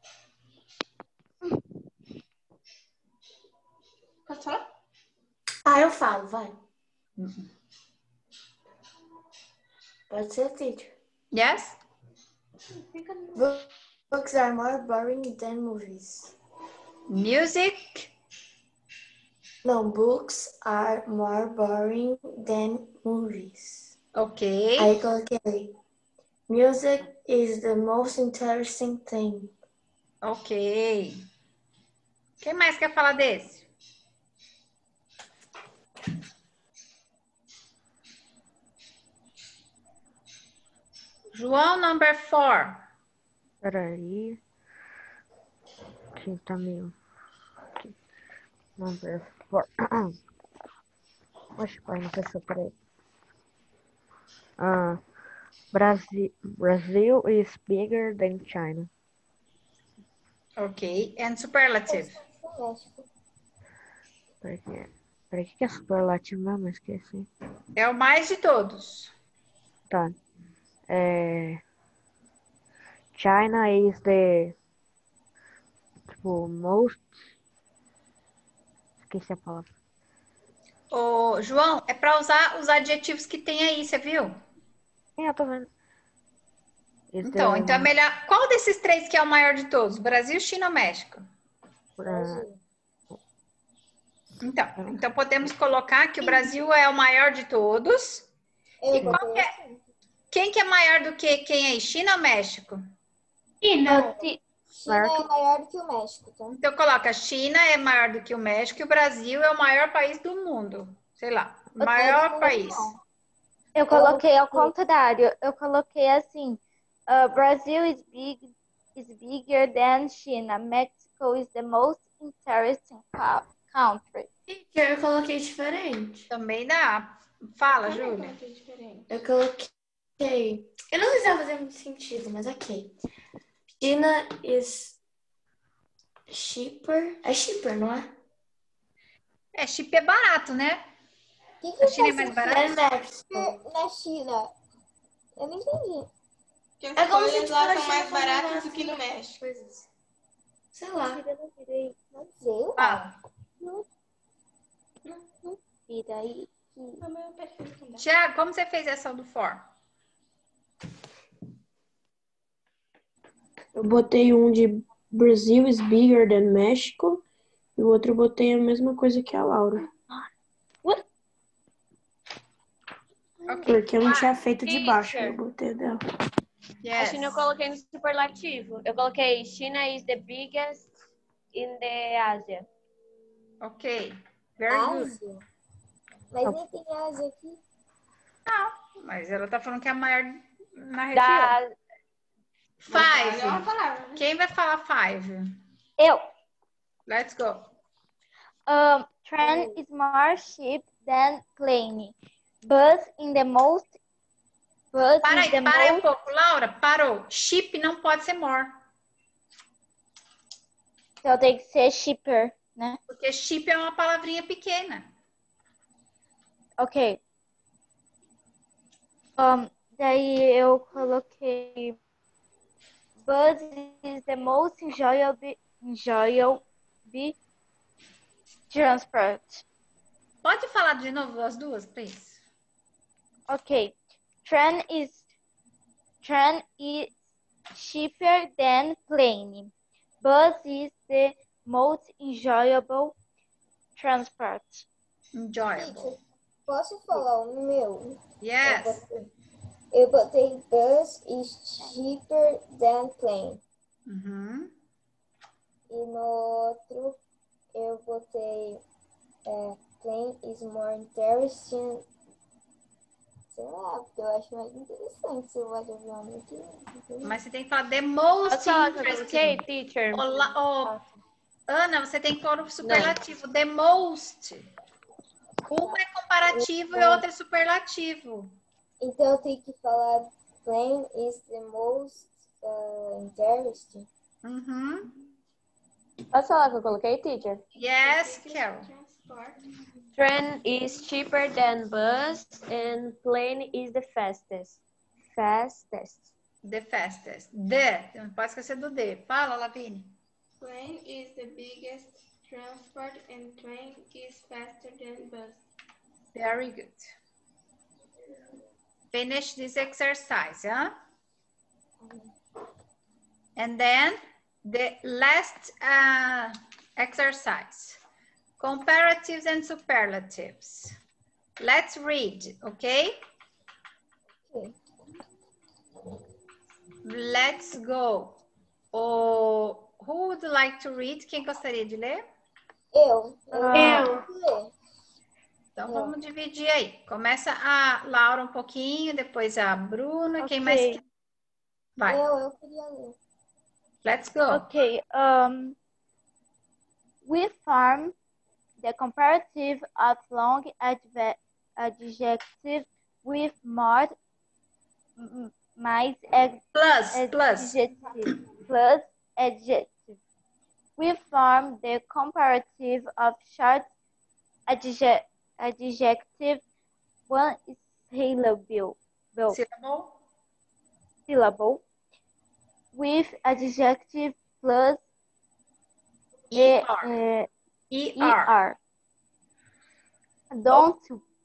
Posso falar? Ah, eu falo, vai. Pode ser, teacher. Yes? Books are more boring than movies. Music. No, books are more boring than movies. Ok. Aí coloquei. Music is the most interesting thing. Ok. Quem mais quer falar desse? João, number four. Peraí. Aqui tá meio... Aqui. Number four. Oxe, pai, não pensou, peraí. Ah, Brasil, Brazil is bigger than China. Ok. And superlative. Peraí, peraí, o que é superlativo mesmo? Esqueci. É o mais de todos. Tá. É... China is the tipo, most. Esqueci a palavra. Ô, João, é para usar os adjetivos que tem aí, você viu? É, eu tô vendo. Is Então, the- então é melhor. Qual desses três que é o maior de todos? Brasil, China ou México? uh, Então, então podemos colocar que o Brasil é o maior de todos. Eu E qual botei que é- assim. quem que é maior do que quem aí? China ou México? China. China é maior do que o México, tá? Então coloca China é maior do que o México e o Brasil é o maior país do mundo. Sei lá, maior país. Eu coloquei ao contrário. Eu coloquei assim: uh, Brazil is big, is bigger than China. Mexico is the most interesting co- country. Eu coloquei diferente. Também dá. Fala, Júlia. Eu coloquei. Eu não sei se vai fazer muito sentido, mas ok. China is cheaper. É cheaper, não é? É, chip é barato, né? Que que A China é mais faz barata? sentido na China? Eu não entendi. Que as É como se coisas lá tipo, são mais fosse baratas barato do que no México. Coisas. Sei lá. Não sei. Fala. E daí? Tiago, como você fez essa do for? Eu botei um de Brazil is bigger than México e o outro eu botei a mesma coisa que a Laura. Porque eu não tinha feito de baixo, eu botei dela. A China eu coloquei no superlativo. Eu coloquei China is the biggest in the Asia. Ok. Very good. Ásia? Mas nem tem Ásia aqui. Não, mas ela tá falando que é a maior na região. Da... Five. É uma palavra. Quem vai falar five? Eu. Let's go. Um, train is more cheap than plane. Bus in the most. Bus Para is aí, the para aí um most. pouco. Laura, parou. Chip não pode ser more. Então tem que ser cheaper, né? Porque chip é uma palavrinha pequena. Ok. Um, daí eu coloquei. Bus is the most enjoyable, enjoyable transport. Pode falar de novo as duas, please? Okay. Train is train is cheaper than plane. Bus is the most enjoyable transport. Enjoyable. Posso falar o meu? Yes. Eu botei bus is cheaper than plane. Uhum. E no outro eu botei é, plane is more interesting. Sei lá, porque eu acho mais interessante se eu vou de avião aqui. Mas você tem que falar the most Posso falar o que eu interesting. coloquei, teacher? Olá, oh, Ana, você tem que pôr o superlativo. The most. Uma é comparativo e outra é superlativo. Então eu tenho que falar plane is the most uh, interesting. Uhum. Posso falar o que eu coloquei, teacher? Yes, Carol. Train is cheaper than bus and plane is the fastest. Fastest. The fastest. The. Não pode esquecer do the. Fala, Lavine. Plane is the biggest transport and train is faster than bus. Very good. Finish this exercise, huh? And then the last uh, exercise. Comparatives and superlatives. Let's read, okay? Let's go. Oh, who would like to read? Quem gostaria de ler? Eu. Eu. Então vamos dividir aí. Começa a Laura um pouquinho, depois a Bruna. Okay. Quem mais quer? Vai. Eu, eu queria ler. Let's go. Okay. Um, we form the comparative of long adve- adjective with more m- mais ex- Plus, plus. adjective plus adjective. We form the comparative of short adje- adjective one syllable. Syllable. Syllable with adjective plus er. E, er. er. Don't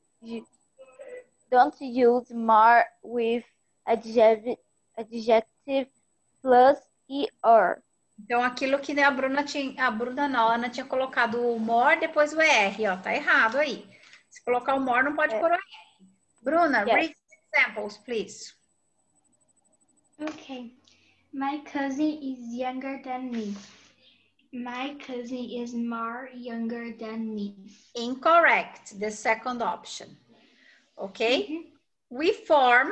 don't use more with adjective adjective plus er. Então, aquilo que a Bruna tinha, a Bruna não, a Ana tinha colocado o more, depois o er, ó, tá errado aí. Se colocar o more, não pode É. pôr o er. Bruna, Yes. read examples, please. Okay. My cousin is younger than me. My cousin is more younger than me. Incorrect, the second option. Ok? We form...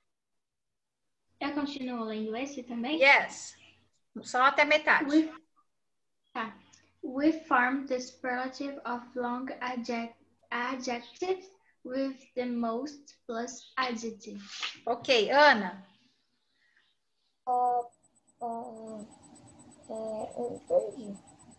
Eu continuo em inglês também? Yes. Só até metade. We, tá. We form the superlative of long adject, adjectives with the most plus adjective. Ok, Ana. Uh, uh, é, eu perdi.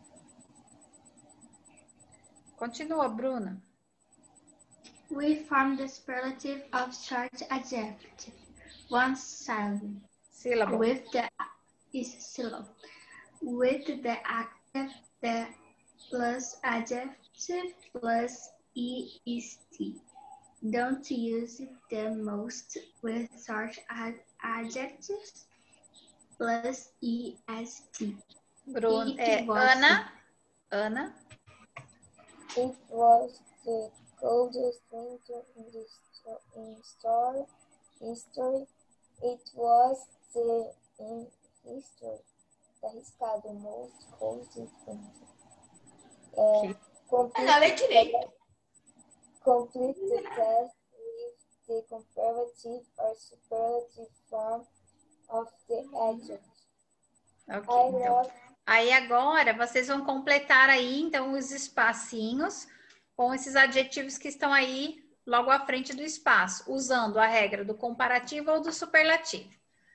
Continua, Bruna. We form the superlative of short adjective, one syllable. Syllable. With the is syllable. With the active, the plus adjective plus est. Don't use the most with short ad adjectives plus est. Bruna, It é, was Ana. Ana. It was the coldest winter in the sto- in store history. It was the in history. Arriscado, most coldest winter. É, complete, Ela é direito. complete the test with the comparative or superlative form of the adjective. Ok, I então. love Aí agora vocês vão completar aí, então, os espacinhos com esses adjetivos que estão aí logo à frente do espaço, usando a regra do comparativo ou do superlativo.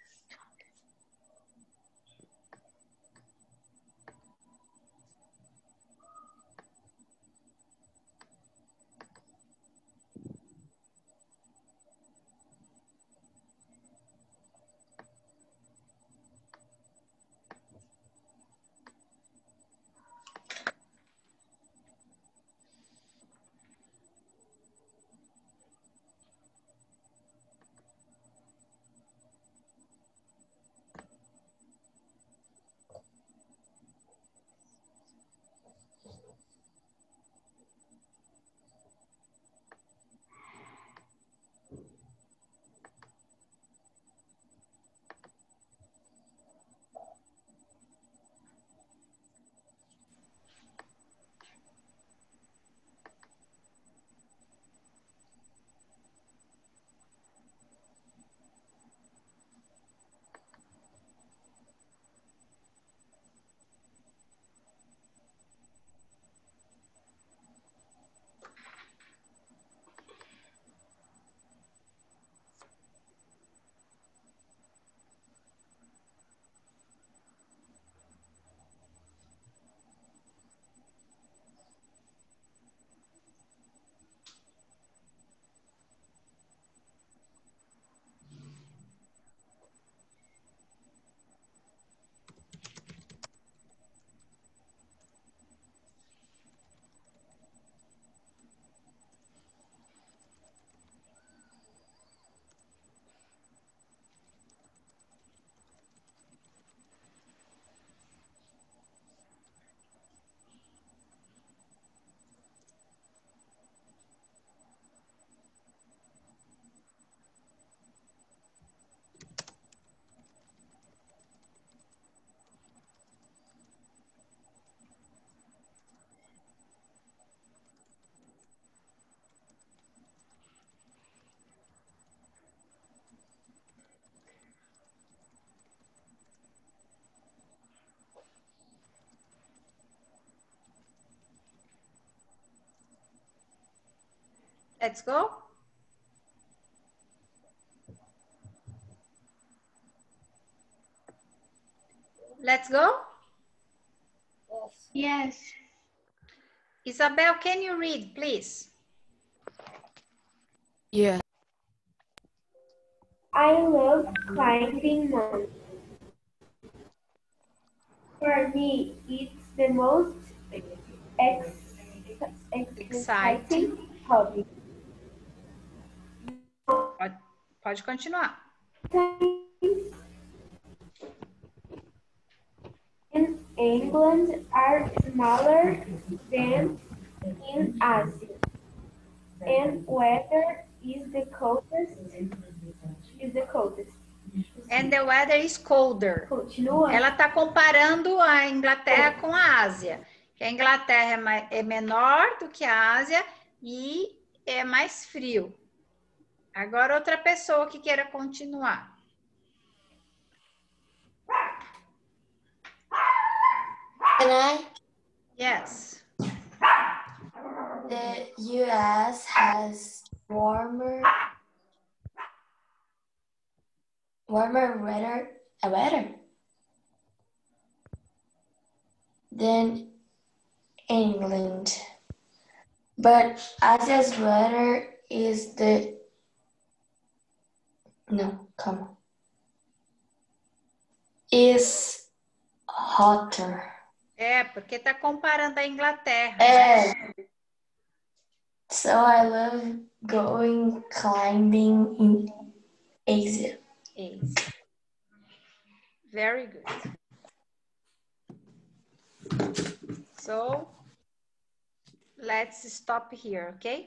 Let's go. Let's go. Yes. Isabel, can you read, please? Yeah. I love climbing mountains. For me, it's the most ex ex exciting hobby. Pode, pode continuar. In England are smaller than in Asia, and weather is the coldest. Is the coldest. And the weather is colder. Continua. Ela está comparando a Inglaterra com a Ásia. Que a Inglaterra é, mais, é menor do que a Ásia e é mais frio. Agora outra pessoa que queira continuar. Can I? Yes. The U S has warmer, warmer weather, uh, weather than England, but Asia's weather is the no, come on, is hotter. É, porque está comparando a Inglaterra. É. So I love going climbing in Asia. Asia. Very good. So let's stop here, okay?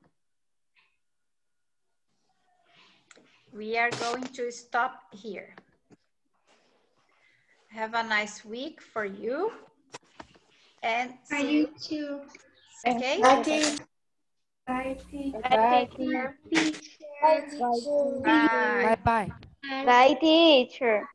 We are going to stop here. Have a nice week for you. And For see you too. Okay? Bye, teacher. Bye, teacher. Bye, teacher. Bye, teacher. Bye. Bye bye. Bye, teacher.